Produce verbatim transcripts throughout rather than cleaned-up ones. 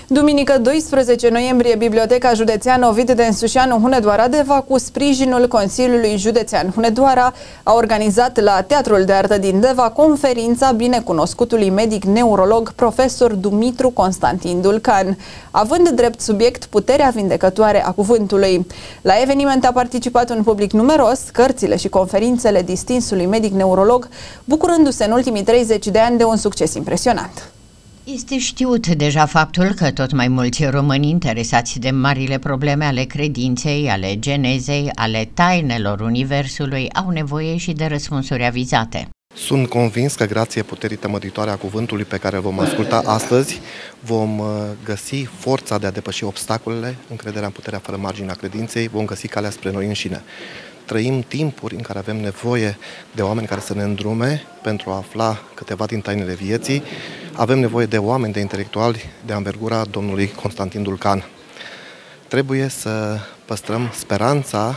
Duminică doisprezece noiembrie, Biblioteca Județeană Ovid Densușianu Hunedoara Deva, cu sprijinul Consiliului Județean Hunedoara, a organizat la Teatrul de Artă din Deva conferința binecunoscutului medic neurolog profesor Dumitru Constantin Dulcan, având drept subiect puterea vindecătoare a cuvântului. La eveniment a participat un public numeros, cărțile și conferințele distinsului medic neurolog, bucurându-se în ultimii treizeci de ani de un succes impresionant. Este știut deja faptul că tot mai mulți români interesați de marile probleme ale credinței, ale genezei, ale tainelor universului au nevoie și de răspunsuri avizate. Sunt convins că grație puterii tămăduitoare a cuvântului pe care vom asculta astăzi, vom găsi forța de a depăși obstacolele, încrederea în puterea fără margine a credinței, vom găsi calea spre noi înșine. Trăim timpuri în care avem nevoie de oameni care să ne îndrume pentru a afla câteva din tainele vieții. Avem nevoie de oameni, de intelectuali de anvergura domnului Constantin Dulcan. Trebuie să păstrăm speranța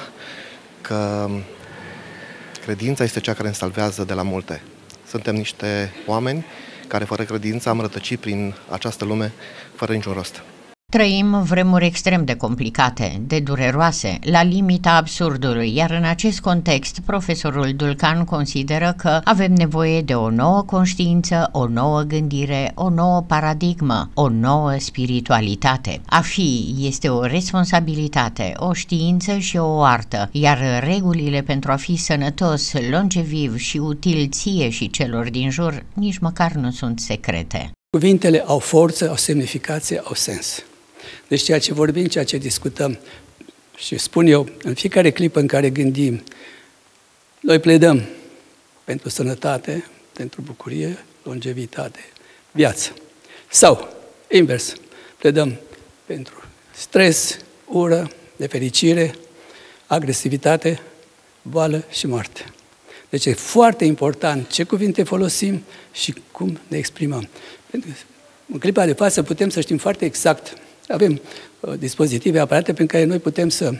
că credința este cea care ne salvează de la multe. Suntem niște oameni care fără credință am rătăcit prin această lume fără niciun rost. Trăim vremuri extrem de complicate, de dureroase, la limita absurdului, iar în acest context, profesorul Dulcan consideră că avem nevoie de o nouă conștiință, o nouă gândire, o nouă paradigmă, o nouă spiritualitate. A fi este o responsabilitate, o știință și o artă, iar regulile pentru a fi sănătos, longeviv și util ție și celor din jur nici măcar nu sunt secrete. Cuvintele au forță, au semnificație, au sens. Deci ceea ce vorbim, ceea ce discutăm și spun eu, în fiecare clipă în care gândim, noi pledăm pentru sănătate, pentru bucurie, longevitate, viață. Sau, invers, pledăm pentru stres, ură, nefericire, agresivitate, boală și moarte. Deci e foarte important ce cuvinte folosim și cum ne exprimăm. În clipa de față putem să știm foarte exact. Avem uh, dispozitive, aparate prin care noi putem să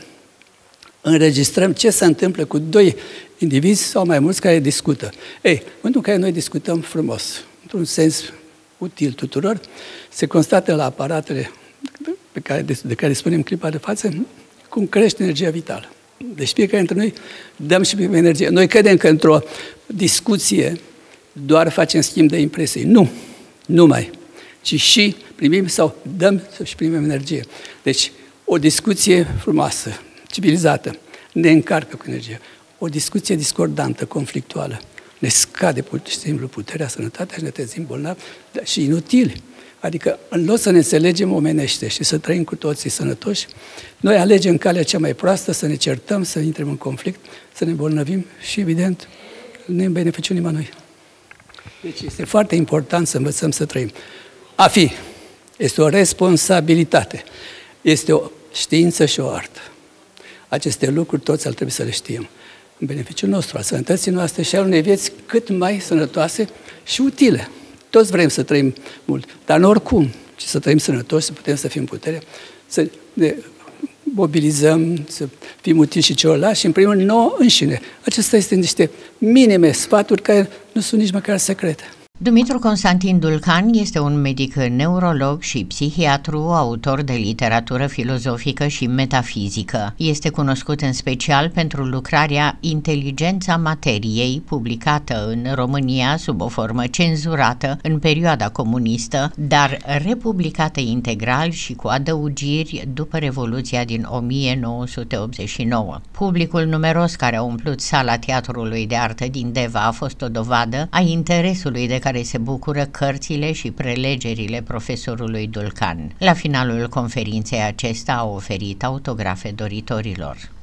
înregistrăm ce se întâmplă cu doi indivizi sau mai mulți care discută. Ei, în momentul în care noi discutăm frumos, într-un sens util tuturor, se constată la aparatele pe care, de, de care spunem clipa de față cum crește energia vitală. Deci fiecare dintre noi dăm și primim energie. Noi credem că într-o discuție doar facem schimb de impresii. Nu, numai. Ci și primim sau dăm și primim energie. Deci, o discuție frumoasă, civilizată, ne încarcă cu energie. O discuție discordantă, conflictuală, ne scade pur și simplu puterea, sănătatea și ne trezim bolnavi și inutili. Adică, în loc să ne înțelegem omenește și să trăim cu toții sănătoși, noi alegem calea cea mai proastă, să ne certăm, să intrăm în conflict, să ne îmbolnăvim și, evident, ne în beneficiul nimănui. Deci, este foarte important să învățăm să trăim. A fi este o responsabilitate, este o știință și o artă. Aceste lucruri toți ar trebui să le știm. În beneficiul nostru, al sănătății noastre și al unei vieți cât mai sănătoase și utile. Toți vrem să trăim mult, dar nu oricum, ci să trăim sănătoși, să putem să fim putere, să ne mobilizăm, să fim utili și celorlalți și, în primul rând, nouă înșine. Acestea este niște minime sfaturi care nu sunt nici măcar secrete. Dumitru Constantin Dulcan este un medic neurolog și psihiatru, autor de literatură filozofică și metafizică. Este cunoscut în special pentru lucrarea Inteligența materiei, publicată în România sub o formă cenzurată în perioada comunistă, dar republicată integral și cu adăugiri după Revoluția din o mie nouă sute optzeci și nouă. Publicul numeros care a umplut sala Teatrului de Artă din Deva a fost o dovadă a interesului de care se bucură cărțile și prelegerile profesorului Dulcan. La finalul conferinței acesta a oferit autografe doritorilor.